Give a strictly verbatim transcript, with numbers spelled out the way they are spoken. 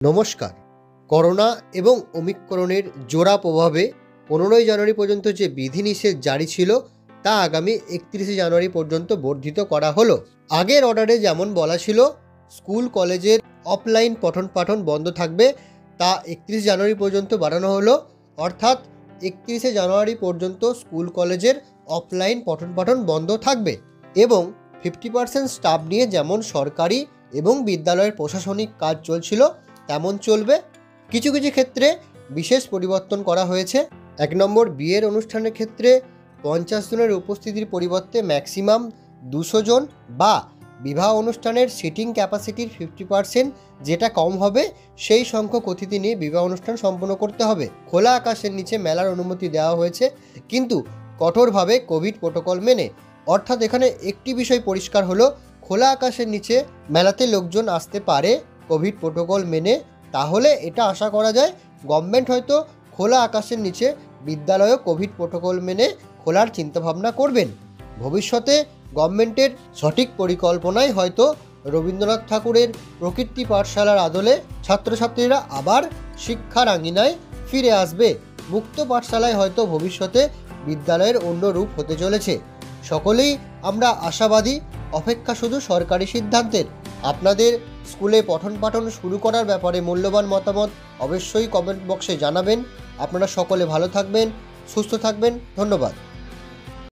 নমস্কার। করোনা এবং ওমিক্রনের জোড়া প্রভাবে পনেরোই জানুয়ারি পর্যন্ত যে বিধিনিষেধ জারি ছিল তা আগামী একত্রিশে জানুয়ারি পর্যন্ত বর্ধিত করা হলো। আগের অর্ডারে যেমন বলা ছিল স্কুল কলেজের অফলাইন পঠন পাঠন বন্ধ থাকবে, তা একত্রিশে জানুয়ারি পর্যন্ত বাড়ানো হলো। অর্থাৎ একত্রিশে জানুয়ারি পর্যন্ত স্কুল কলেজের অফলাইন পঠন পাঠন বন্ধ থাকবে এবং ফিফটি পার্সেন্ট স্টাফ নিয়ে যেমন সরকারি এবং বিদ্যালয়ের প্রশাসনিক কাজ চলছিল তেমন চলবে। কিছু কিছু ক্ষেত্রে বিশেষ পরিবর্তন করা হয়েছে। এক নম্বর, বিয়ের অনুষ্ঠানের ক্ষেত্রে পঞ্চাশ জনের উপস্থিতির পরিবর্তে ম্যাক্সিমাম দুশো জন বা বিবাহ অনুষ্ঠানের সিটিং ক্যাপাসিটির ফিফটি পার্সেন্ট যেটা কম হবে সেই সংখ্যক অতিথি নিয়ে বিবাহ অনুষ্ঠান সম্পন্ন করতে হবে। খোলা আকাশের নিচে মেলার অনুমতি দেওয়া হয়েছে, কিন্তু কঠোরভাবে কোভিড প্রোটোকল মেনে। অর্থাৎ এখানে একটি বিষয় পরিষ্কার হলো, খোলা আকাশের নিচে মেলাতে লোকজন আসতে পারে কোভিড প্রোটোকল মেনে। তাহলে এটা আশা করা যায় গভর্নমেন্ট হয়তো খোলা আকাশের নিচে বিদ্যালয়ও কোভিড প্রোটোকল মেনে খোলার চিন্তাভাবনা করবেন। ভবিষ্যতে গভর্নমেন্টের সঠিক পরিকল্পনায় হয়তো রবীন্দ্রনাথ ঠাকুরের প্রকৃতি পাঠশালার আদলে ছাত্রছাত্রীরা আবার শিক্ষার আঙিনায় ফিরে আসবে। মুক্ত পাঠশালায় হয়তো ভবিষ্যতে বিদ্যালয়ের অন্য রূপ হতে চলেছে। সকলেই আমরা আশাবাদী, অপেক্ষা শুধু সরকারি সিদ্ধান্তের। আপনাদের স্কুলে পঠন পাঠন শুরু করার ব্যাপারে মূল্যবান মতামত অবশ্যই কমেন্ট বক্সে জানাবেন। আপনারা সকলে ভালো থাকবেন, সুস্থ থাকবেন। ধন্যবাদ।